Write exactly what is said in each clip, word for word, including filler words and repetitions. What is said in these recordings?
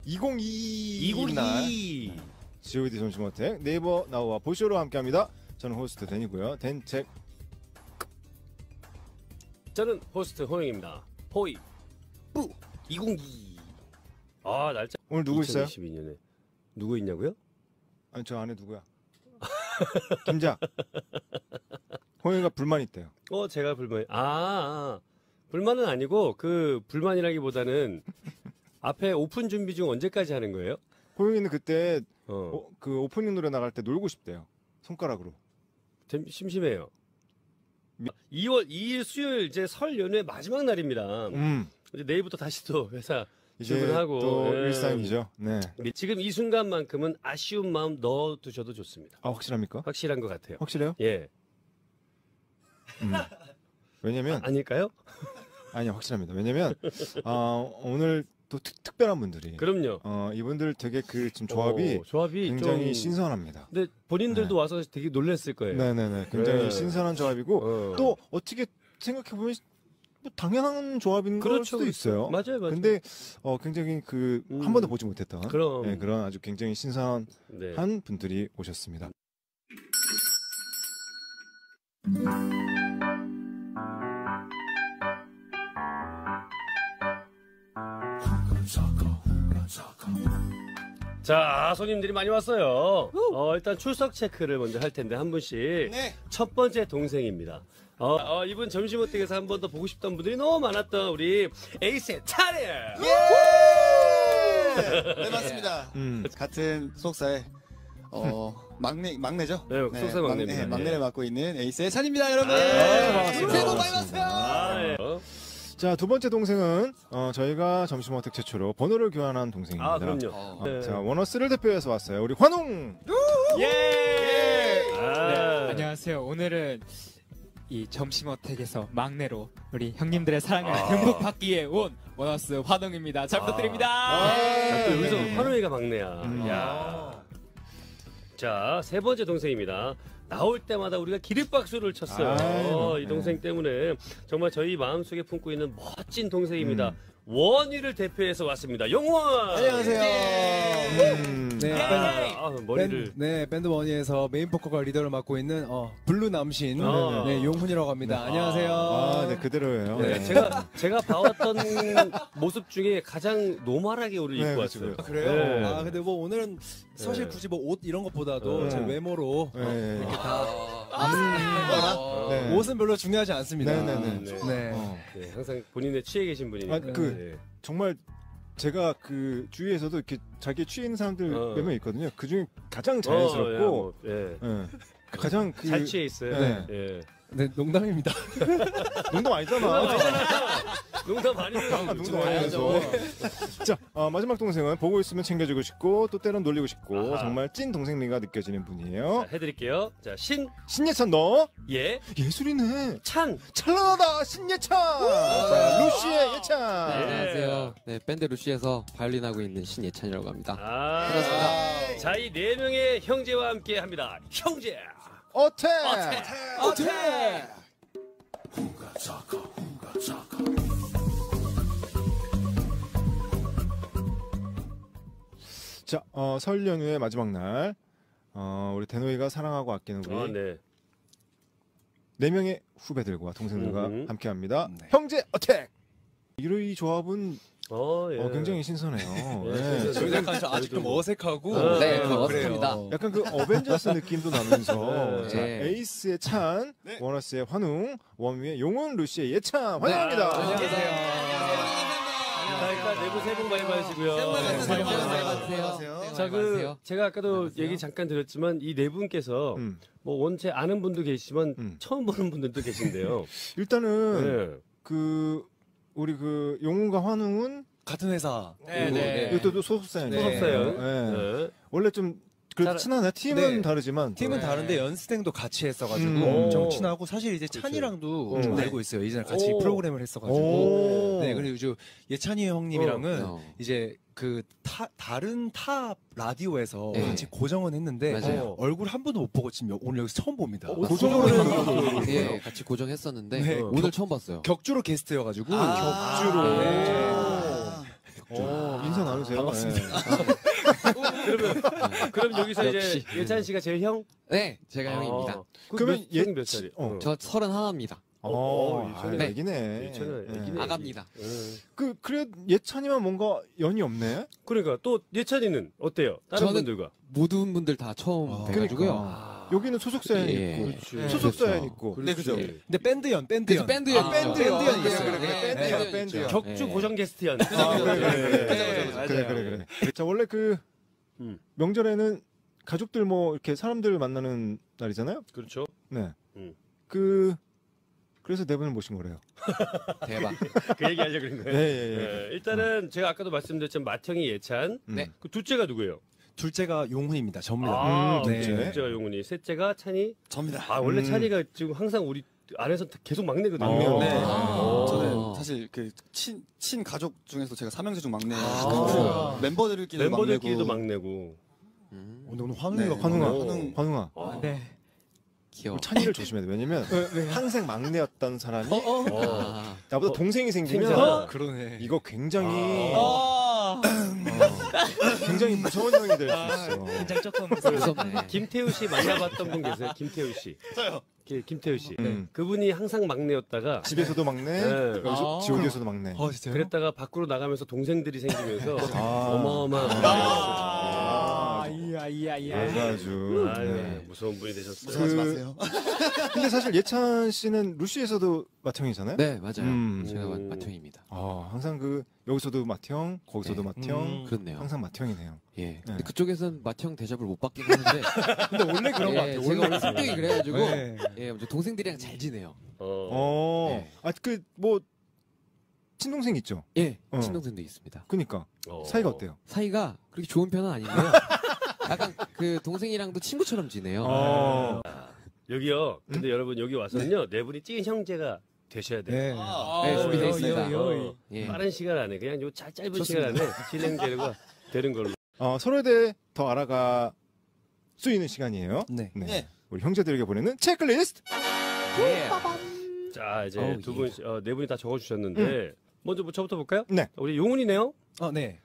이천이십이 이천이십이 지오디 점심어택 네이버 나우와 보쇼로 함께합니다. 저는 호스트 댄이고요. 댄 책. 저는 호스트 호영입니다. 호이 뿌 이천이십이. 아 날짜 오늘 누구 있어요? 이천이십이 년에 누구 있냐고요? 아니 저 안에 누구야? 김자. 호영이가 불만 있대요. 어 제가 불만 아, 아 불만은 아니고 그 불만이라기보다는 앞에 오픈 준비 중 언제까지 하는 거예요? 호영이는 그때 어 어, 그 오프닝 노래 나갈 때 놀고 싶대요. 손가락으로. 좀 심심해요. 이월 이일 수요일 이제 설 연휴의 마지막 날입니다. 음. 이제 내일부터 다시 또 회사 이제 출근하고 또 예. 일상이죠. 네. 지금 이 순간만큼은 아쉬운 마음 넣어두셔도 좋습니다. 아 확실합니까? 확실한 것 같아요. 확실해요? 예. 음. 왜냐면 아닐까요? 아니요 확실합니다. 왜냐면 어, 오늘 또 특, 특별한 분들이 그럼요. 어, 이분들 되게 그 지금 조합이 오, 조합이 굉장히 좀... 신선합니다. 근데 본인들도 네. 와서 되게 놀랐을 거예요. 네네네. 굉장히 네. 신선한 조합이고 어. 또 어떻게 생각해 보면 뭐 당연한 조합인 걸 그렇죠, 수도 그렇죠. 있어요. 맞아요, 맞아요. 근데 어, 굉장히 그 한 음. 번도 보지 못했던 그럼. 네, 그런 아주 굉장히 신선한 네. 분들이 오셨습니다. 자, 손님들이 많이 왔어요. 어, 일단 출석 체크를 먼저 할 텐데 한 분씩. 네. 첫 번째 동생입니다. 어, 어, 이분 점심어택에서 한 번 더 보고 싶던 분들이 너무 많았던 우리 에이스의 차례. 네 맞습니다. 음. 같은 소속사의 어 막내 막내죠. 네, 소속사 막- 막내입니다. 네, 예. 막내를 맡고 있는 에이스의 찬입니다, 여러분. 네, 반갑습니다. 새해 복 많이 받으세요. 아, 예. 어? 자, 두 번째 동생은 어, 저희가 점심어택 최초로 번호를 교환한 동생입니다. 아, 그럼요. 어. 어, 자, 원어스를 대표해서 왔어요. 우리 환웅. 예! 아, 안녕하세요. 오늘은 이 점심어택에서 막내로 우리 형님들의 사랑을 아. 듬뿍 받기 위해 온 원어스 화동입니다. 잘 부탁드립니다. 아, 또 여기서 네. 환웅이가 막내야. 음. 야. 자, 세 번째 동생입니다. 나올 때마다 우리가 기립박수를 쳤어요. 아유, 이 동생 네. 때문에 정말 저희 마음속에 품고 있는 멋진 동생입니다. 음. 원희를 대표해서 왔습니다. 영원! 안녕하세요. 음. 네, 예! 밴드, 아, 머리를. 밴, 네, 밴드 원희에서 메인 보컬과 리더를 맡고 있는 어, 블루 남신 아. 네, 용훈이라고 합니다. 안녕하세요. 아, 네, 그대로예요. 네, 네. 제가 제가 봐왔던 모습 중에 가장 노멀하게 옷을 네, 입고 그렇죠, 왔어요. 아, 그래요? 네. 아, 근데 뭐 오늘은 사실 네. 굳이 뭐 옷 이런 것보다도 네. 제 외모로 네. 어, 이렇게 다 아, 네. 옷은 별로 중요하지 않습니다. 네, 네, 네. 네. 네. 어. 네, 항상 본인의 취해 계신 분이니까. 아, 그- 네. 정말 제가 그 주위에서도 이렇게 자기 취해 있는 사람들 어. 몇 명 있거든요. 그 중에 가장 어, 자연스럽고, 야, 뭐, 예. 예. 가장 그 잘 취해 있어요. 네. 예. 네, 농담입니다. 농담 아니잖아. 농담 아니에요. 아, 농담 아니면서. 자, 어, 마지막 동생은 보고 있으면 챙겨주고 싶고 또 때론 놀리고 싶고 아하. 정말 찐 동생미가 느껴지는 분이에요. 자, 해드릴게요. 자, 신, 신예찬 너 예, 예술이네. 찬. 찰나다 신예찬. 자, 루시의 예찬. 네. 안녕하세요. 네, 밴드 루시에서 바이올린 하고 있는 신예찬이라고 합니다. 아, 반갑습니다. 자, 이 네 명의 형제와 함께 합니다. 형제. 어택. 어택! 자, 어, 설 연휴의 마지막 날, 어, 우리 대노이가 사랑하고 아끼는 우리 아, 네. 네 명의 후배들과 동생들과 음흠. 함께합니다. 네. 형제 어택. 이 조합은 어, 예. 어, 굉장히 신선해요. 예, 네. 신선해요. 저희가 약간 좀 아직 좀 어색하고 어, 네, 어, 어색합니다. 그래요. 약간 그 어벤져스 느낌도 나면서 네. 자, 네. 에이스의 찬, 네. 원어스의 환웅, 원위의 용훈, 루시의 예찬 환영합니다. 안녕하세요. 자, 일단 내부 새해 복 많이 받으시고요. 네, 새해 복 많이 받으세요. 받으세요. 자, 그 제가 아까도 얘기 잠깐 드렸지만 이 네 분께서 음. 뭐 원체 아는 분도 계시지만 음. 처음 보는 분들도 계신데요. 일단은 네. 그 우리 그 용훈과 환웅은 같은 회사. 네, 네. 이것도 소속사예요. 소속사예요. 네. 네. 원래 좀 그래도 잘- 친하네. 팀은 네. 다르지만 팀은 네. 다른데 연습생도 같이 했어가지고 음. 엄청 친하고 사실 이제 찬이랑도 그렇죠. 좀 네. 알고 있어요. 이전에 같이 오. 프로그램을 했어가지고. 오. 네, 그리고 이제 예찬이 형님이랑은 어. 이제 그 타, 다른 타 라디오에서 네. 같이 고정은 했는데 맞아요. 얼굴 한 번도 못 보고 지금 여- 오늘 여기서 처음 봅니다. 고정을 했는데 예, 같이 고정했었는데 네. 오늘 처음 봤어요. 격주로 게스트여가지고 아. 격주로. 아. 네. 어, 인사 나누세요. 반갑습니다. 그러면 그럼 여기서 역시. 이제 예찬 씨가 제일 형? 네, 제가 형입니다. 아, 그러면 몇, 예- 형이 몇 살이? 어. 저 서른하나입니다. 어, 어, 아, 예찬이- 애기네. 예찬은 예. 애기네. 아갑니다. 음. 그 그래 예찬이만 뭔가 연이 없네. 그러니까 또 예찬이는 어때요? 다른 저는- 분들과? 모든 분들 다 처음 아, 뵈가지고요. 아, 여기는 소속사연 예. 있고 그렇지. 소속사연 그렇죠. 있고. 네, 그죠. 예. 근데 밴드연, 밴드연. 그래서 밴드연 아, 있죠. 밴드연. 밴드연 그래, 있어요. 그래, 그래. 네, 밴드연, 밴드연 밴드연. 있죠. 격주 네. 고정 게스트연. 아, 그래, 그래, 그래. 네, 그래, 그래, 그래. 자, 원래 그 음. 명절에는 가족들 뭐 이렇게 사람들 만나는 날이잖아요. 그렇죠. 네. 음. 그 그래서 네 분을 모신 거래요. 대박. 그 얘기 하려고 그런 예, 거예요. 예, 예. 네, 일단은 제가 아까도 말씀드렸지만 맏형이 예찬, 음. 네. 그 둘째가 누구예요? 둘째가 용훈입니다. 접니다. 아, 음, 네. 둘째가 용훈이, 셋째가 찬이. 접니다. 아 원래 음. 찬이가 지금 항상 우리 안에서 계속 막내거든요. 막내요. 네. 아. 저는 사실 그 친 친 가족 중에서 제가 삼형제 중 막내. 아. 멤버들끼리도 멤버들끼리도 막내고. 막내고. 음, 오늘 오늘 환웅이가 네. 환웅아, 오. 환웅. 환웅아. 아, 네. 귀여워. 찬이를 조심해야 돼. 왜냐면 항상 막내였던 사람이 어. 아, 나보다 어, 동생이 생기면 생기잖아. 그러네. 이거 굉장히 아. 어, 굉장히 무서운 형이 될 수 있어. 굉장히 조금 무섭네. 김태우 씨 만나봤던 분 계세요? 김태우 씨. 저요. 기- 김태우 씨. 음. 그분이 항상 막내였다가 집에서도 막내, 네. 여기서 아. 지옥에서도 막내. 어, 진짜요? 그랬다가 밖으로 나가면서 동생들이 생기면서 아. 어마어마한 아, 이야, 이야, 이야. 아주. 아유, 네. 무서운 분이 되셨어요. 무서워하지 그- 마세요. 근데 사실 예찬 씨는 루시에서도 맏형이잖아요. 네, 맞아요. 음. 제가 음. 맏형입니다. 아, 항상 그 여기서도 맏형, 거기서도 네. 맏형, 음. 그렇네요. 항상 맏형이네요. 예. 근데 네. 그쪽에선 맏형 대접을 못 받긴 하는데. 근데 원래 그런 것 예, 같아요. 제가 원래 성격이 그래가지고. 네. 예, 먼저 동생들이랑 잘 지내요. 어. 어, 네. 아 그 뭐 친동생 있죠. 예, 어. 친동생도 있습니다. 그니까 어. 사이가 어때요? 사이가 그렇게 좋은 편은 아닌데요. 약간 그 동생이랑도 친구처럼 지내요. 어, 여기요. 근데 여러분 여기 와서는요 네 분이 찐 형제가 되셔야 돼요. 네. 네, 준비되어 있습니다. 어, 예. 빠른 시간 안에 그냥 요 짜- 짧은 시간 안에 진행되는 되는 걸로. 어, 서로에 대해 더 알아갈 수 있는 시간이에요. 네. 네. 네. 우리 형제들에게 보내는 체크리스트. 예. 자 이제 어우, 두 예. 분, 어, 네 분이 다 적어주셨는데 먼저 뭐 저부터 볼까요? 네. 우리 용훈이네요. 어, 네.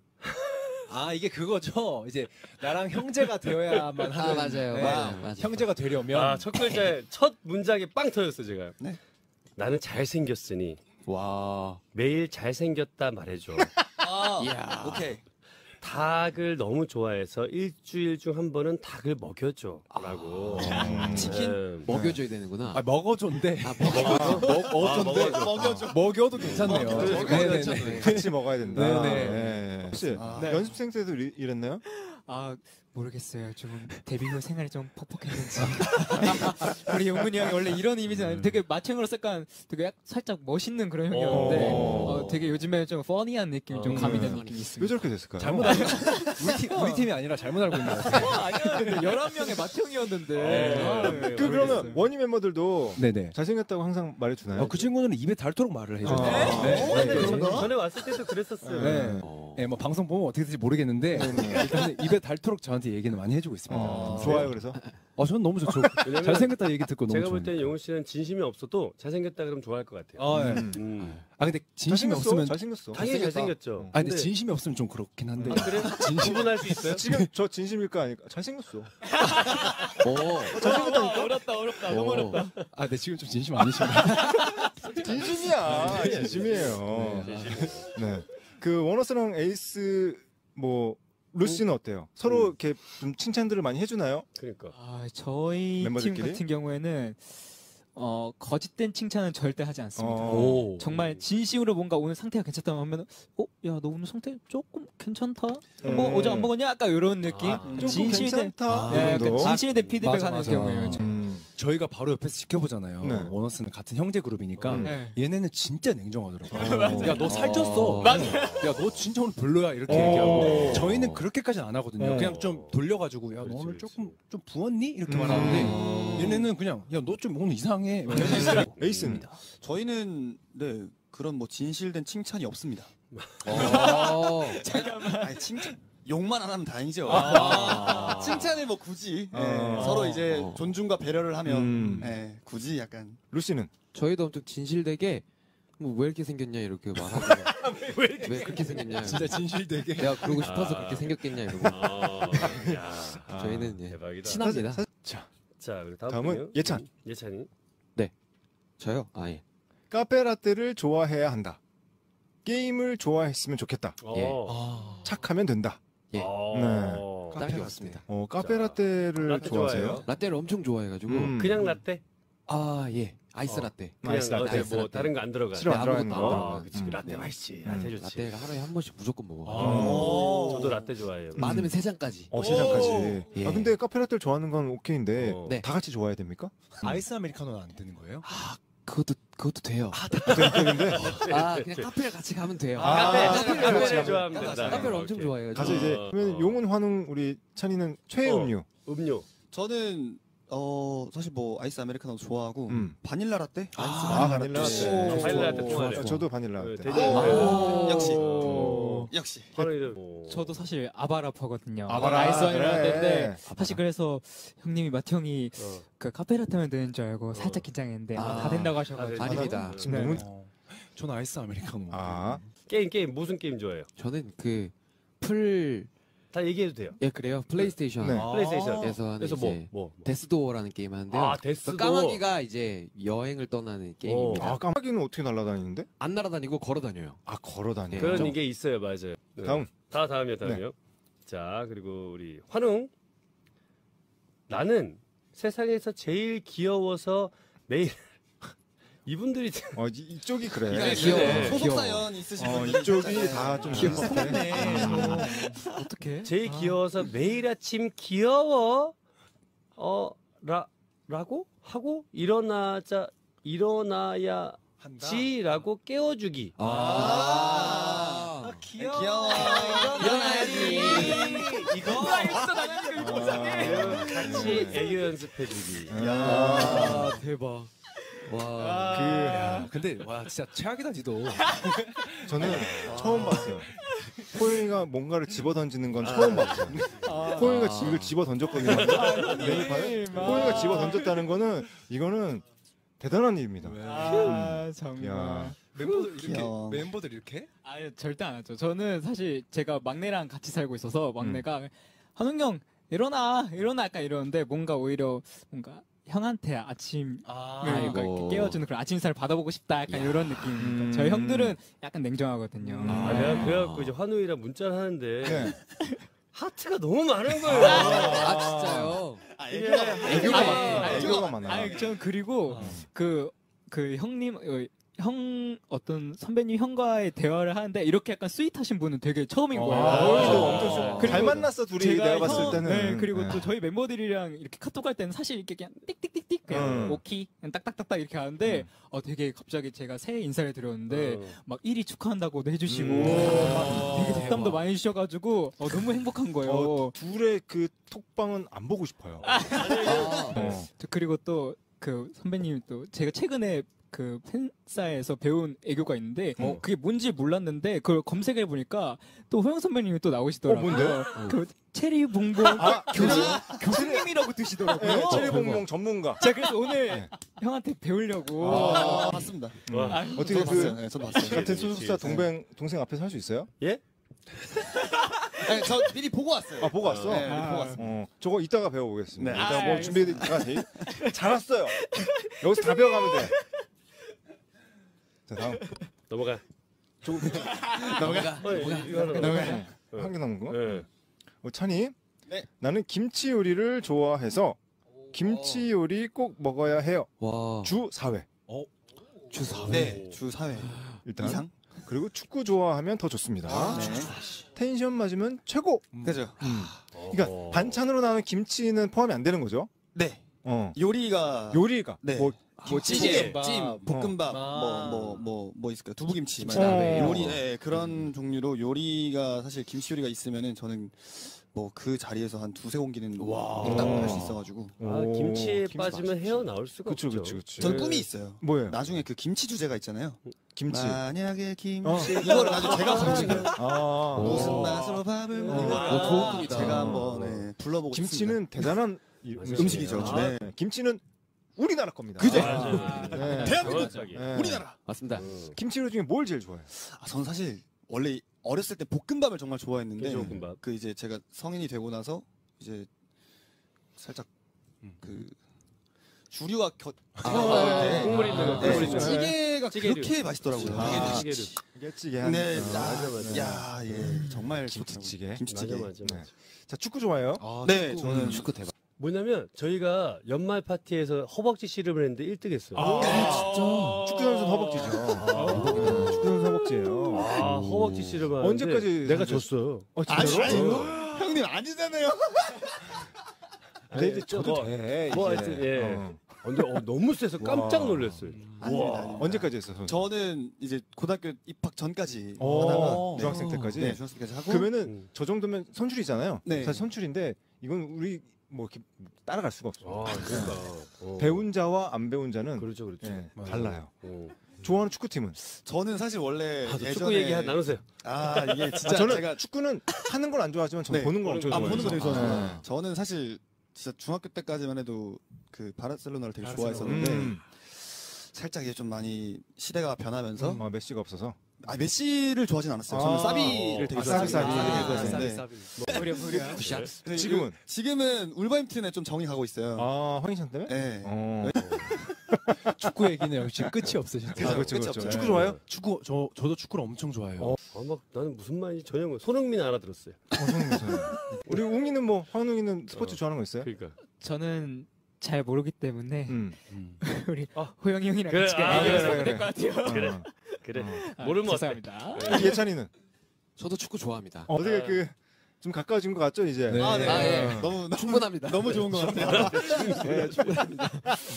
아, 이게 그거죠. 이제 나랑 형제가 되어야만 하는. 아, 맞아요. 네. 맞아요. 맞아요. 형제가 되려면 아 첫 글자에 첫 문장에 빵 터졌어 제가. 네. 나는 잘생겼으니 와. 매일 잘생겼다 말해줘. 아, 이야. 오케이. 닭을 너무 좋아해서 일주일 중 한 번은 닭을 먹여줘라고. 음. 치킨 먹여줘야 되는구나. 아, 먹어줘인데. 아, 먹어줘? 먹어줘인데. 먹여줘. 먹여도 괜찮네요. 그렇죠. 네네네. 네. 같이 먹어야 된다. 네네. 네. 혹시 아. 네. 연습생 때도 이- 이랬나요? 아, 모르겠어요. 좀 데뷔 후 생활이 좀 퍽퍽했는지. 우리 용문이 형이 원래 이런 이미지는 되게 맏형으로서 약간 되게 약- 살짝 멋있는 그런 형이었는데 어. 어, 되게 요즘에 좀 퍼니한 느낌이 좀 어. 가미되는 음. 느낌이 왜 있습니다. 저렇게 됐을까요? 잘못 알고 우리 팀 우리 팀이 아니라 잘못 알고 있는 것 같아요. 아니야, 근데 열한 명의 맏형이었는데. 어. 네, 그 그러면 모르겠어요. 원희 멤버들도 네네. 잘생겼다고 항상 말해주나요? 어, 그 친구는 입에 ಧಾ도록 말을 해줘요. 아. 네. 네. 그런가? 전에 왔을 때도 그랬었어요. 네. 어. 네, 뭐 방송 보면 어떻게 될지 모르겠는데 일단 입에 닳도록 저한테 얘기는 많이 해주고 있습니다. 어, 네. 좋아요. 그래서 어, 저는 너무 좋죠. 왜냐면 잘생겼다 얘기 듣고 너무 제가 좋아요. 볼 때는 용훈 씨는 진심이 없어도 잘생겼다 그러면 좋아할 것 같아요. 어, 예. 음. 음. 아 근데 진심이 잘생겼어. 없으면 잘생겼어. 당연히 잘생겼다. 잘생겼죠. 아 근데 근데- 진심이 없으면 좀 그렇긴 한데. 아, 그래? 구분할 수 있어요? 지금 저 진심일까 아닐까? 잘생겼어. 오. 잘생겼다니까? 어렵다, 어렵다, 오. 너무 어렵다. 아 근데 지금 좀 진심 아니신가요? 진심이야. 진심이에요. 네. 그 원어스랑 에이스 뭐 루시는 어때요? 서로 이렇게 좀 칭찬들을 많이 해주나요? 그러니까. 아, 저희 팀 멤버들끼리? 같은 경우에는 어, 거짓된 칭찬은 절대 하지 않습니다. 어. 오. 정말 진심으로 뭔가 오늘 상태가 괜찮다면 하면 어, 야, 너 오늘 상태 조금 괜찮다. 음. 뭐 어제 안 먹었냐? 약간 이런 느낌. 아, 조금 진심이 된 괜찮다. 네, 이 약간 정도. 진심이 된 피드백 맞아, 하는 맞아. 경우에요. 저. 음. 저희가 바로 옆에서 지켜보잖아요. 네. 원어스는 같은 형제 그룹이니까 음. 네. 얘네는 진짜 냉정하더라고. 맞아. 야 너 살쪘어. 맞아. 야 너 진짜 오늘 별로야 이렇게 어. 얘기하고. 저희는 그렇게까지는 안 하거든요. 어. 그냥 좀 돌려가지고 야 너 그렇지, 오늘 그렇지. 조금 좀 부었니 이렇게 음. 말하는데 얘네는 그냥 야 너 좀 오늘 이상해. 에이스입니다. 저희는 네 그런 뭐 진실된 칭찬이 없습니다. 어. 아니 칭찬 욕만 안 하면 다행이죠. 아. 칭찬을 뭐 굳이 예, 아. 서로 이제 어. 존중과 배려를 하면 음. 예, 굳이 약간 루시는 저희도 엄청 진실되게 뭐 왜 이렇게 생겼냐 이렇게 말하고 왜 그렇게 생겼냐. 진짜 진실되게. 내가 그러고 싶어서 아. 그렇게 생겼겠냐 이러고. 아, 야, 저희는 예, 대박이다. 친합니다. 사실- 자, 자, 그리고 다음 다음은 분이요. 예찬. 예찬이. 저요? 아 예. 카페라떼를 좋아해야 한다. 게임을 좋아했으면 좋겠다. 예. 어. 착하면 된다. 예. 어. 딱이 맞습니다. 어, 카페라떼를 라떼 좋아하세요? 좋아해요? 라떼를 엄청 좋아해가지고. 음. 그냥 라떼? 아 예. 아이스 어. 라떼. 그냥 아이스 라떼 라떼. 뭐 다른 거 안 들어가. 싫어, 안 네, 들어가는 아무것도 안 거. 아, 들어가요. 그치. 음. 라떼 네. 맛있지. 음. 라떼 좋지. 라떼를 하루에 한 번씩 무조건 먹어. 아, 저도 라떼 좋아해요. 음. 많으면 세 잔까지. 어, 세상까지. 예. 아, 근데 카페라떼를 좋아하는 건 오케이인데 어. 네. 다 같이 좋아해야 됩니까? 아이스 아메리카노는 안 되는 거예요? 그것도 그것도 돼요. 근데 아 그냥 카페를 같이 가면 돼요. 아, 카페, 아, 카페, 카페 카페를 같이 좋아하면 카페를 된다. 카페를 어, 엄청 오케이. 좋아해요. 가서 이제 어. 그러면 용은 환웅 우리 찬이는 최애 어. 음료. 음료. 저는 어 사실 뭐 아이스 아메리카노 좋아하고 음. 바닐라 라떼? 아, 바닐라 라떼. 라떼. 오, 바닐라 라떼 좋아, 통하네요. 좋아. 저도 바닐라 어, 라떼. 되게 아, 좋아해요. 역시. 어. 역시. 하늘이도 뭐. 저도 사실 아바라퍼거든요. 아바라, 아이스 그래. 아메리카노인데 사실 그래서 형님이 마티 형이 어. 그 카페라떼면 되는 줄 알고 살짝 긴장했는데 아, 아. 다 된다고 하셔가지고 아, 아닙니다. 지금 네. 너무 어, 저는 아이스 아메리카노. 아, 게임 게임 무슨 게임 좋아해요? 저는 그 풀 다 얘기해도 돼요. 예 그래요. 플레이스테이션 네. 플레이스테이션. 에서 하는 그래서 이제 뭐 뭐. 뭐. 데스도어라는 게임 하는데요. 아, 데스도. 그 까마귀가 이제 여행을 떠나는 게임입니다. 아 까마귀는 어떻게 날아다니는데? 안 날아다니고 걸어 다녀요. 아 걸어 다녀. 그런 게 있어요, 맞아요. 네. 다음. 다 다음이요, 다음이요. 자, 그리고 우리 환웅. 나는 세상에서 제일 귀여워서 매일 이분들이 어 이- 이쪽이 그래. 이게 귀여워. 네. 소속 귀여워. 사연 있으신 어 분들 이쪽이 다 좀 비슷해. 어떻게? 제일 귀여워서 매일 아침 귀여워 어라 라고 하고 일어나자 일어나야지라고 한다. 깨워주기. 아, 귀여워. 귀여워. 일어나야지. 이거 같이 애교 연습해주기. 아 대박. 와. 야, 근데 와 진짜 최악이다 지도. 그 저는 처음 봤어요. 호영이가 뭔가를 집어 던지는 건 처음 봤어요. 호영이가 지- 이걸 집어 던졌거든요. 메뉴판에. 호영이가 집어 던졌다는 거는 이거는 대단한 일입니다. 아 정말. 야. 멤버들 이렇게 귀여워. 멤버들 이렇게? 아니 절대 안 하죠. 저는 사실 제가 막내랑 같이 살고 있어서 막내가 한웅 형 일어나 일어나 약간 이러는데 뭔가 오히려 뭔가 형한테 아침 아, 을 아이고. 이렇게 깨워주는 그런 아침 인사를 받아보고 싶다 약간 야. 이런 느낌. 음. 저희 형들은 약간 냉정하거든요. 음. 아, 내가 그래갖고 이제 환우이랑 문자를 하는데 네. 하트가 너무 많은 거예요. 아 진짜요? 애교가 아니, 많아. 아니, 애교가 많아. 아니 저는 그리고 그 그 형님 어, 형 어떤 선배님 형과의 대화를 하는데 이렇게 약간 스윗하신 분은 되게 처음인 거예요. 아, 호영이도 아. 엄청 좀 그리고 잘 만났어 둘이 제가 내가 봤을 형- 때는. 네, 그리고 네. 또 저희 멤버들이랑 이렇게 카톡 할 때는 사실 이렇게 그냥 띡띡띡띡 그냥 음. 오키 그냥 딱딱딱딱 이렇게 하는데 어 되게 갑자기 제가 새해 인사를 드렸는데 어. 막 일 위 축하한다고도 해주시고 음. 막 되게 덕담도 많이 해주셔가지고 어, 너무 행복한 거예요. 어, 둘의 그 톡방은 안 보고 싶어요. 아, 어. 저 그리고 또 그 선배님이 또 제가 최근에 그 팬사에서 배운 애교가 있는데 어. 그게 뭔지 몰랐는데 그걸 검색해 보니까 또 호영 선배님이 또 나오시더라고요. 어, 뭔데? 그 체리 봉봉 아, 교수 교수님이라고 드시더라고요. 네, 체리봉봉 전문가. 제가 그래서 오늘 네. 형한테 배우려고. 아, 봤습니다. 와. 아, 어떻게 저도 봤어요. 그 네, 저도 봤어요. 같은 그치, 소속사 그치. 동생 동생 앞에서 할 수 있어요? 예? 네, 저 미리 보고 왔어요. 아 보고 왔어? 네, 아. 보고 왔어요. 어, 저거 이따가 배워보겠습니다. 네. 이따가 아, 뭐 준비가 돼. 잘 왔어요. 여기서 다 배워가면 돼. 자 다음. 넘어가. 조금 넘어가. 어, 이거 하나 넘어가. 한 개 남은 거. 네. 어, 찬이. 네. 나는 김치 요리를 좋아해서 김치 요리 꼭 먹어야 해요. 와. 주 사 회 주 사 회. 네, 주 사 회 일단. 이상. 그리고 축구 좋아하면 더 좋습니다. 네. 텐션 맞으면 최고. 그죠? 그러니까 어. 반찬으로 나오는 김치는 포함이 안 되는 거죠. 네. 어. 요리가 요리가 네. 뭐 뭐 찌개, 찜, 찜, 볶음밥, 아. 뭐 뭐 뭐 뭐 있을까요? 두부김치, 어. 요리, 네, 그런 종류로 요리가 사실 김치 요리가 있으면은 저는 뭐 그 자리에서 한 두세 공기는 딱 할 수 있어가지고 아, 오, 김치에 김치 빠지면 헤어 나올 수가 그쵸 없죠. 그쵸 그쵸. 전 꿈이 있어요. 뭐예요? 나중에 그 김치 주제가 있잖아요. 김치. 만약에 김치 어. 이거를 나중에 제가 부르고 싶어요. 아. 무슨 오. 맛으로 밥을 어. 먹을까? 어, 좋은 꿈이다. 제가 한번 네, 불러보고 김치는 대단한 이- 맞아요. 음식이죠. 음식이죠. 네. 김치는 우리나라 겁니다. 그죠? 맞아요. 네. 대한민국 정확하게. 네. 우리나라. 맞습니다. 음. 김치 요리 중에 뭘 제일 좋아해요? 아, 저는 사실 원래 어렸을 때 볶음밥을 정말 좋아했는데 김치볶음밥. 그 이제 제가 성인이 되고 나서 이제 살짝 그 주류와 곁 아, 네. 국물 있는 거, 네, 국물 있는 거. 찌개가 찌개류. 그렇게 맛있더라고요. 아, 찌개류. 찌개찌개 한. 네, 어, 맞아, 맞아. 야, 예, 정말 김치찌개. 좋더라고요. 김치찌개. 맞아 맞아. 네. 맞아. 자 축구 좋아해요? 아, 네, 축구, 저는 축구 대박. 뭐냐면 저희가 연말 파티에서 허벅지 씨름을 했는데 일 등 했어요. 진짜. 축구 선수는 허벅지죠. 네, 축구 선수 허벅지예요. 아, 허벅지 씨름을 하는데 언제까지 내가 선수- 졌어. 어, 아, 진짜로? 형님 아니잖아요. 근데 이제 저도 뭐, 돼. 뭐 이제. 하여튼, 예. 어. 근데 어, 너무 세서 깜짝 와. 놀랐어요. 아닙니다, 아닙니다. 언제까지 했어? 선수? 저는 이제 고등학교 입학 전까지 어, 하다가 중학생 네. 때까지? 네, 중학생 때까지 하고 그러면은 음. 저 정도면 선출이잖아요. 네. 사실 선출인데 이건 우리 뭐 이렇게 따라갈 수가 없어. 아, 그러니까. 어. 배운 자와 안 배운 자는 그렇죠, 그렇죠. 예, 맞아요. 달라요. 어. 좋아하는 축구팀은? 저는 사실 원래 아, 저 예전에 축구 얘기 한 나누세요. 아 이게 진짜 아, 저는 제가 축구는 하는 걸 안 좋아하지만 저는 네. 보는 걸 엄청 아 좋아해요. 보는 거 되게 좋아해요. 네. 저는 사실 진짜 중학교 때까지만 해도 그 바르셀로나를 되게 바르셀로나. 좋아했었는데 음. 살짝 이게 좀 많이 시대가 변하면서 어, 메시가 없어서. 아 메시를 좋아하진 않았어요. 저는 아. 사비를 되게 아, 좋아했어요. 사비, 사비. 사비를 아, 좋아했는데 사비. 부려 부려. 굿샷. 근데 지금은? 그- 지금은 울버햄튼에 좀 정이 가고 있어요. 아 황희찬 때문에? 네. 어. 축구 얘기는 역시 끝이 없어 진짜. 아, 그렇죠, 끝이 그렇죠. 없죠. 축구 좋아해요? 축구 저 저도 축구를 엄청 좋아해요. 어. 아, 막 나는 무슨 말인지 전혀 모르- 손흥민 알아들었어요. 어, 손흥민 선수. 우리 웅이는 뭐 황웅이는 스포츠 어. 좋아하는 거 있어요? 그러니까. 저는 잘 모르기 때문에 음. 우리 아. 호영이 형이랑 그래, 같이 아, 얘기해서 그래, 될것 같아요. 그래. 어. 그래. 어. 모르면 어때? 죄송합니다. 우리 예찬이는 저도 축구 좋아합니다. 어, 어떻게 아. 그 좀 가까워진 것 같죠 이제? 네. 아, 네. 아, 예. 너무 너무 충분합니다. 너무 좋은 것 같아요. 네, 충분합니다.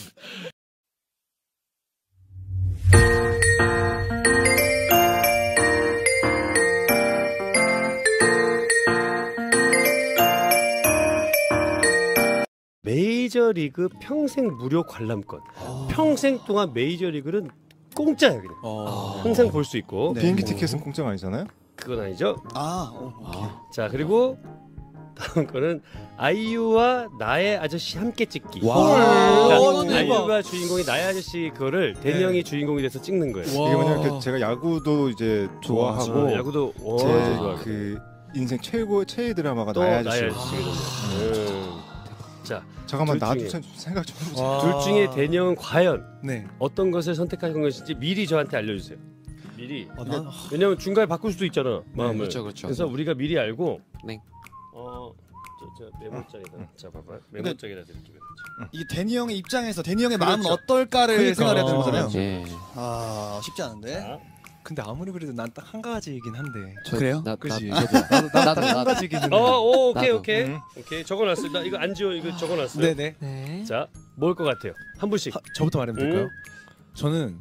메이저리그 평생 무료 관람권. 평생 동안 메이저리그는 공짜예요, 그냥. 어. 항상 볼 수 있고. 네. 비행기 티켓은 공짜가 아니잖아요? 그건 아니죠. 아, 어. 아, 자, 그리고 다음 거는 아이유와 나의 아저씨 함께 찍기. 와. 그러니까 이거는 아이유가 주인공이 나의 아저씨 그거를 대니 형이 주인공이 돼서 찍는 거예요. 이게 뭐냐면 그 제가 야구도 이제 좋아하고 어, 야구도 어, 제 좋아하고. 그 인생 최고 최애 드라마가 또 나의 나의 아저씨. 아저씨거든요. 음. 자, 잠깐만 둘 나도 중에. 참 생각 좀 해보자. 와. 둘 중에 대니 형은 과연 네. 어떤 것을 선택할 것인지 미리 저한테 알려주세요. 미리. 어, 난- 왜냐면 중간에 바꿀 수도 있잖아. 마음을. 그렇죠, 그렇죠. 그래서 우리가 미리 알고. 네. 어, 저, 저 메모장에다. 자, 봐봐. 메모장에다 드릴게요. 이게 데니 형의 입장에서 데니 형의 마음은 그렇죠. 어떨까를 그러니까. 생각해야 되는 거잖아요. 예. 아 쉽지 않은데. 자, 근데 아무리 그래도 난 딱 한 가지이긴 한데. 저- 그래요? 나, 나, 그치. 나도, 나도, 나도, 한 나도. 가지이긴 한데. 어, 오, 오케이, 나도. 오케이. 음. 오케이. 적어놨어요. 나 이거 안 지워. 이거 적어놨어요. 네네. 네. 자, 뭘 것 같아요? 한 분씩. 하- 저부터 말하면 될까요? 음. 저는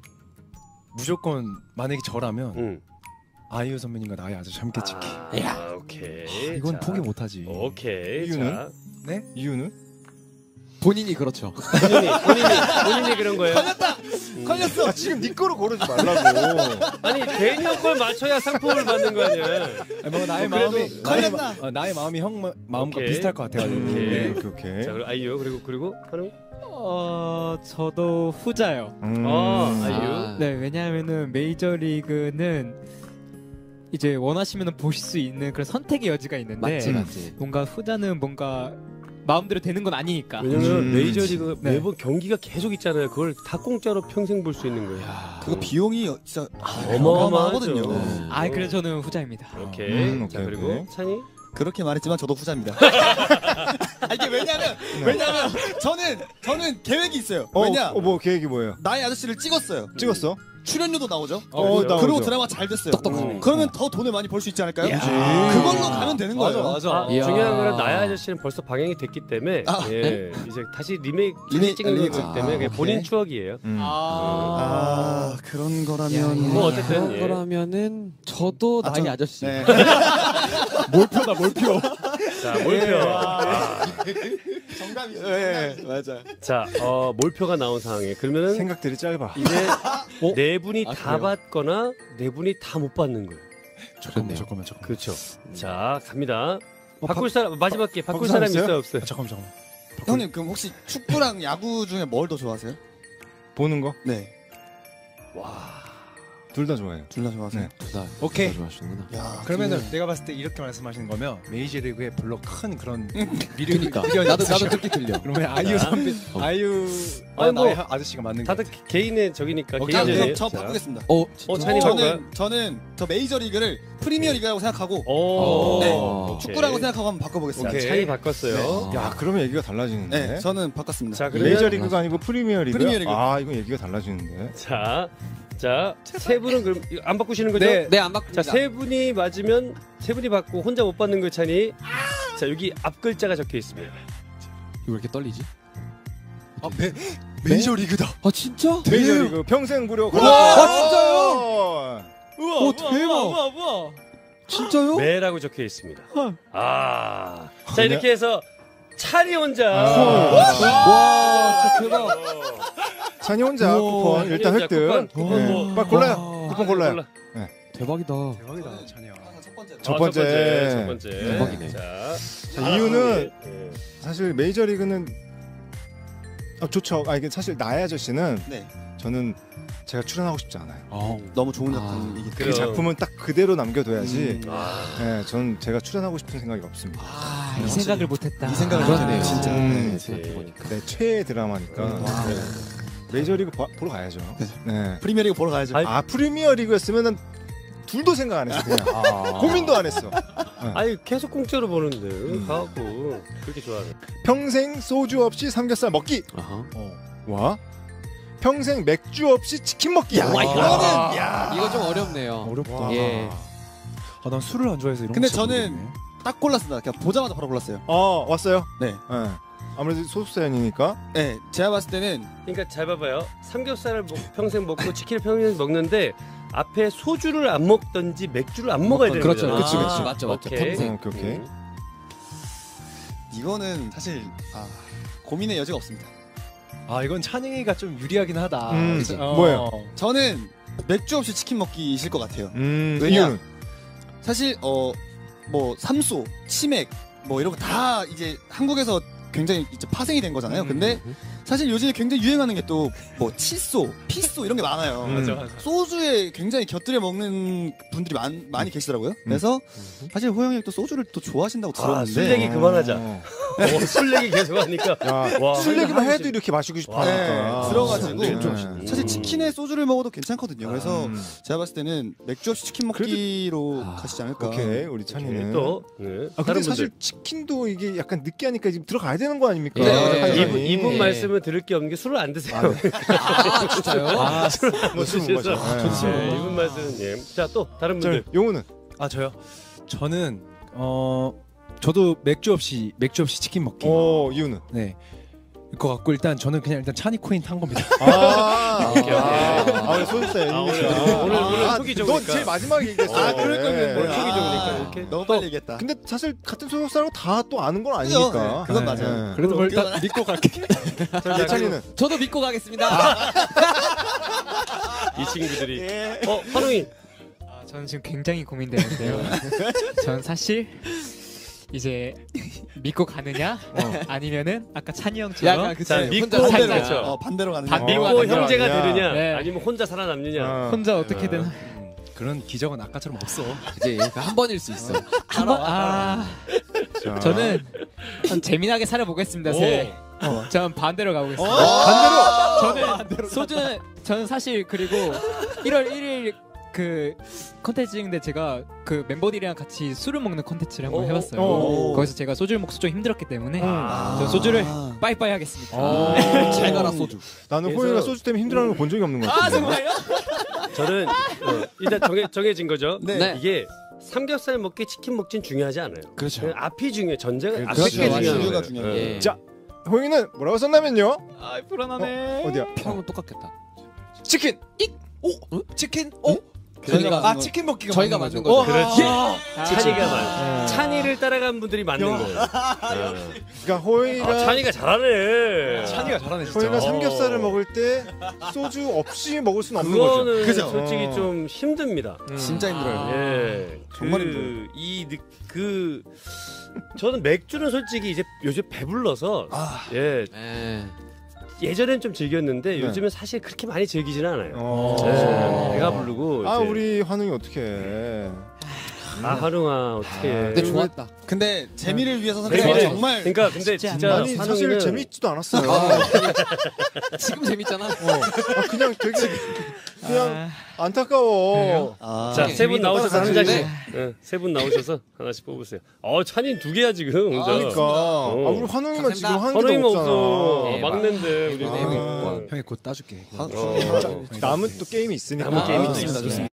무조건 만약에 저라면 응. 아이유 선배님과 나의 아저씨 함께 찍기. 아, 오케이. 이건 자, 포기 못하지. 오케이. 이유는? 자, 네? 이유는? 본인이 그렇죠. 본인이 본인이 본인이 그런 거예요. 걸렸어. 아, 지금 네 거로 고르지 말라고. 아니 대니 형걸 맞춰야 상품을 받는 거 아니야. 아니, 뭔가 나의 어, 그래도 마음이 나의, 걸렸나? 마, 어, 나의 마음이 형 마, 마음과 오케이. 비슷할 것 같아가지고. 오케이. 네. 오케이 오케이. 자, 그리고 아이유 그리고 그리고 한우. 어 저도 후자요. 음. 아, 아이유. 아, 네, 왜냐하면은 메이저리그는 이제 원하시면 보실 수 있는 그런 선택의 여지가 있는데 맞지, 맞지. 뭔가 후자는 뭔가 마음대로 되는 건 아니니까. 왜냐면 음. 메이저리그 네. 매번 경기가 계속 있잖아요. 그걸 다 공짜로 평생 볼 수 있는 거예요. 그거 비용이 진짜 어마어마하거든요. 어마어마하거든요. 네. 아, 그래 저는 후자입니다. 오케이. 음, 자 오케이, 그리고 오케이. 찬이. 그렇게 말했지만 저도 후자입니다. 아, 이게 왜냐면 왜냐면 저는 저는 계획이 있어요. 어, 왜냐? 어, 뭐 계획이 뭐예요? 나의 아저씨를 찍었어요. 찍었어? 출연료도 나오죠. 어, 나오죠. 그리고 드라마 잘 됐어요. 똑똑하네. 그러면 더 돈을 많이 벌 수 있지 않을까요? 야. 그걸로 가면 되는 맞아 거예요. 맞아. 아, 이야. 중요한 거는 나의 아저씨는 벌써 방영이 됐기 때문에 아, 예, 이제 다시 리메이크 리메이크, 찍는 리메이크. 거기 때문에 아, 그냥 본인 오케이. 추억이에요. 음. 아 그런 거라면 뭐 어쨌든 예. 그러면은 저도 아, 나의 저- 아저씨. 네. 몰표다 몰표. 자 몰표. 정답이 네, 맞아. 자 어, 몰표가 나온 상황에 그러면은 생각들이 짧아. 이제 네 분이 아, 다 그래요? 받거나 네 분이 다 못 받는 거예요. 잠깐만 그렇네요. 잠깐만 잠깐만. 그렇죠. 자 갑니다. 어, 바꿀 사람 마지막 게 바꿀 바꿀 사람 사람 있어요 없어요? 아, 잠깐만 잠깐만. 형님 그럼 혹시 축구랑 야구 중에 뭘 더 좋아하세요? 보는 거? 네, 둘 다 좋아해요. 둘 다 좋아하세요. 네. 둘다 오케이. 좋아하시는구나. 야, 그러면은 근데 내가 봤을 때 이렇게 말씀하시는 거면 메이저리그에 별로 큰 그런 그러니까 미련이 나도 나도 없으셔. 듣기 들려. 그러면 아이유 선배, 어. 아이유 아니, 뭐, 나의 아저씨가 맞는 거. 다들 개인의 적이니까 아, 개인적인. 그럼 저 자. 바꾸겠습니다. 어, 어, 찬이 바꿔요? 저는 저는 저 메이저 리그를 프리미어 리그라고 생각하고 오. 네. 오케이. 축구라고 생각하고 한번 바꿔보겠습니다. 자, 오케이. 찬이 바꿨어요. 야, 그러면 얘기가 달라지는데. 네, 저는 바꿨습니다. 자, 그러면 메이저리그가 아니고 프리미어 리그. 프리미어 리그. 아, 이건 얘기가 달라지는데. 자, 자, 세 분은 그럼 이거 안 바꾸시는 거죠? 네. 네, 안 바꿉니다. 자, 세 분이 맞으면 세 분이 받고 혼자 못 받는 거 찬이. 자, 여기 앞 글자가 적혀 있습니다. 이거 왜 이렇게 떨리지? 아, 메, 메이저리그다. 아, 진짜? 메이저리그 평생 무료. 아, 진짜요? 우와, 오, 대박. 우와. 진짜요? 매라고 적혀 있습니다. 아. 자, 그냥- 이렇게 해서 찬이 혼자. 아. 와, 진짜 대박. 찬이 혼자 우와. 쿠폰 일단 찬이 혼자 획득. 쿠폰, 쿠폰 네. 뭐. 빨리 골라요. 와. 쿠폰 골라요. 골라. 대박이다. 대박이다, 찬이야. 첫 번째. 첫 아, 번째. 첫 번째. 대박이네. 자, 자, 이유는 네. 사실 메이저리그는 아, 좋죠. 아, 이게 사실 나의 아저씨는 네, 저는 제가 출연하고 싶지 않아요. 어. 너무 좋은 아, 작품이기 그 그럼. 작품은 딱 그대로 남겨둬야지. 음. 아, 네, 전 제가 출연하고 싶은 생각이 없습니다. 아, 이 생각을 못했다. 이 생각을 그렇네요. 못했네요, 진짜. 음. 네, 생각해보니까. 네, 최애 드라마니까. 음. 네. 메이저리그 봐- 보러 가야죠. 네. 프리미어 리그 보러 가야죠. 아이, 아, 프리미어 리그였으면은 둘도 생각 안 했어. 그냥. 아. 고민도 안 했어. 아니 계속 공짜로 보는데 가고 그렇게 좋아하네. 평생 소주 없이 삼겹살 먹기. 아하. 와. 평생 맥주 없이 치킨 먹기. 야, 와, 이거는 야. 이거 좀 어렵네요. 어렵다. 예. 아, 난 술을 안 좋아해서 이런 근데 거 잘 저는 모르겠네. 딱 골랐습니다. 그냥 보자마자 바로 골랐어요. 어, 왔어요? 네, 네. 아무래도 소속사연이니까. 네, 제가 봤을 때는 그러니까 잘 봐봐요. 삼겹살을 먹- 평생 먹고 치킨을 평생 먹는데 앞에 소주를 안 먹던지 맥주를 안 먹어야 되는 그렇죠. 거잖아. 그렇지, 그렇지. 아, 맞죠, 맞죠. 오케이. 평생. 오케이, 오케이. 음. 이거는 사실 아, 고민의 여지가 없습니다. 아, 이건 찬이가 좀 유리하긴 하다. 음, 그죠? 뭐예요? 저는 맥주 없이 치킨 먹기이실 것 같아요. 음, 왜냐? 이유는? 사실 어 뭐 삼소, 치맥 뭐 이런 거 다 이제 한국에서 굉장히 이제 파생이 된 거잖아요. 음. 근데 사실 요즘에 굉장히 유행하는 게 또 뭐 칫소, 피소 이런 게 많아요. 음. 맞아, 맞아. 소주에 굉장히 곁들여 먹는 분들이 많, 많이 계시더라고요. 그래서 사실 호영이 또 소주를 또 좋아하신다고 아, 들었는데 술 얘기 그만하자. 어. 어, 술 얘기 계속 하니까. 야, 와, 술 얘기만 하나씩- 해도 이렇게 마시고 싶어 와. 하니까. 네, 들어가지고 네. 좀- 사실 치킨에 소주를 먹어도 괜찮거든요. 그래서 음. 제가 봤을 때는 맥주 없이 치킨 먹기로 아, 가시지 않을까. 오케이, 우리 오케이, 찬이는. 또 네. 아, 근데 다른 사실 분들. 치킨도 이게 약간 느끼하니까 지금 들어가야 되는 거 아닙니까? 네, 타이밍이. 이분, 이분 예. 말씀을 들을 게 없는 게 술을 안 드세요. 아, 진짜요? 아, 뭐 술 못 마셔. 그렇죠. 네. 이분 말씀은 예. 자, 또 다른 자, 분들. 용우는? 아, 저요. 저는 어 저도 맥주 없이 맥주 없이 치킨 먹기. 어, 이유는? 네. 그 갖고 일단 저는 그냥 일단 찬이 코인 탄 겁니다. 아, 오케이, 오케이. 아, 오늘 소속사연이니까. 아, 오늘, 오늘, 오늘 아, 속이 너 좋으니까. 제일 마지막에 얘기했어. 아, 그럴 거면 네. 뭐야. 속이 좋으니까 아, 이렇게. 너무 빨리 얘기했다. 근데 사실 같은 소속사라고 다 또 아는 건 그죠? 아니니까. 네, 그건 맞아요. 그래도 뭘 그건 일단 믿고 갈게. 자, 예찬이는? 저도 믿고 가겠습니다. 이 친구들이. 예. 어, 환웅이. 아, 저는 지금 굉장히 고민되는데요. 전 사실 이제 믿고 가느냐 아니면은 아까 찬이 형처럼 약간 그 자, 네, 믿고 혼자 살자. 살자. 그렇죠. 어, 반대로 가는 반- 거. 밀고 믿고 가느냐, 형제가 아니냐. 되느냐 네. 아니면 혼자 살아남느냐. 어. 혼자 어떻게든 음, 그런 기적은 아까처럼 없어. 이제 한 번일 수 있어. 한번 아 자. 저는 전 재미나게 살아보겠습니다. 새. 어, 전 반대로 가보겠습니다. 반대로! 저는 소주는 저는 사실 그리고 일월 일일 그 컨텐츠인데 제가 그 멤버들이랑 같이 술을 먹는 컨텐츠를 한번 어, 해봤어요. 어. 거기서 제가 소주를 먹고 좀 힘들었기 때문에 아. 저 소주를 아. 빠이빠이 하겠습니다. 잘 가라 소주. 나는 그래서- 호영이가 소주 때문에 힘들어하는 걸 본 적이 없는 것 같아. 아 정말요? 저는 어, 일단 정해, 정해진 거죠. 네. 네. 이게 삼겹살 먹기 치킨 먹긴 중요하지 않아요. 그렇죠. 그냥 앞이 중요해. 전제가 그렇죠. 앞이 꽤 맞아요. 중요한 이유가 거예요. 중요해요. 예. 예. 자, 호영이는 뭐라고 썼냐면요. 아 불안하네. 어, 어디야? 평은 똑같겠다. 치킨! 치킨? 어? 저희가 아, 치킨 먹기가 저희가 맞는 맞는 거죠. 그렇지. 아, 찬이가 말. 찬이를 따라간 분들이 맞는 거예요. 어. 그러니까 호영이가 아, 찬이가 잘하네. 찬이가 잘하네 진짜. 호영이가 어. 삼겹살을 먹을 때 소주 없이 먹을 수는 없는 거죠. 그거는 그죠? 솔직히 어. 좀 힘듭니다. 음. 진짜 힘들어요. 예, 정말 그, 힘들어요. 이 느, 그 저는 맥주는 솔직히 이제 요즘 배불러서 예 예. 예전엔 좀 즐겼는데 네. 요즘은 사실 그렇게 많이 즐기지는 않아요. 어. 네, 배가 부르고 아 이제 우리 환웅이 어떻게? 아 하룽아 어떻게? 근데 좋았다. 근데 재미를 위해서 선택한 재미를- 정말 그러니까 근데 진짜 진짜 아니 사실 환웅이는 재밌지도 않았어요. 지금 재밌잖아. 어. 아, 그냥 되게 그냥 안타까워. 아, 자 세 분 나오셔서 한 따라가는데. 잔씩 세 분 나오셔서 하나씩 뽑으세요. 어 찬이 두 개야 지금 혼자. 그러니까 아, 우리 환웅이가 지금 한 개도 환웅이만 없잖아. 없어. 네, 막내인데 우리. 아. 어. 형이 곧 따줄게. 한- 어. 남은 또 게임이 있으니까. 남은 게임이 아, 또 있습니다.